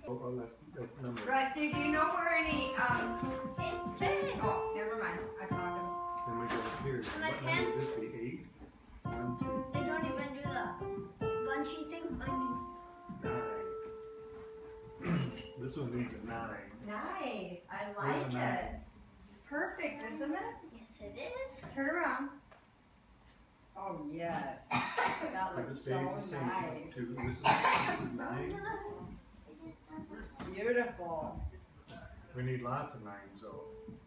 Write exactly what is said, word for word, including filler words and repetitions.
Oh, oh, that's, that's number. Rusty, do you know where any, um, oh, never mind, I found them. Then we go here. And my What number pens? would this be? Eight? One, two, They don't even do the bunchy thing. I mean, nine. This one needs a nine. Nice, I Where's like the it. nine? Perfect, isn't it? yes, it is. Turn around. Oh, yes. That If it looks stays so the same, nice. two, this is, this is nine. Beautiful. We need lots of nines though.